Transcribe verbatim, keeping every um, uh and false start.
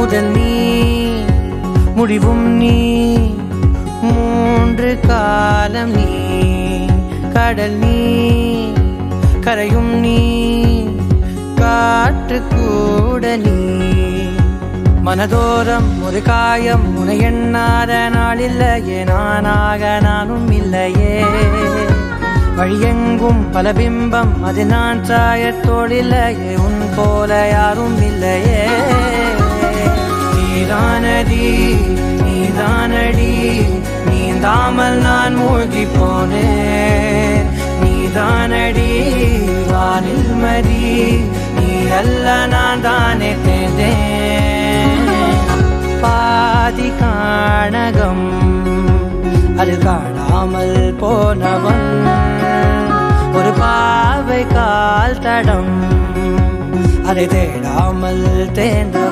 முதல் நீ முடிவும் நீ மூன்று காலம் நீ கடல் நீ கரையும் நீ காற்று கூட நீ மனதோரம் ஒரு காயம் உனை எண்ணாத நாள் இல்லையே நானாக நானும் இல்லையே வழியெங்கும் பல பிம்பம் அது நான் சாயத்தோடில்லையே உன் போல யாரும் இல்லையே நீதானடி நீதானடி நீந்தாமல் நான் மூழ்கி போனேன் நீதானடி வானில் மதி நீ அல்ல நான் தானே தேர்ந்தேன் பாதி காணகம் அது காணாமல் போனவன் ஒரு பாவை கால் தடம் அதை தேடாமல் தேர்ந்தவன்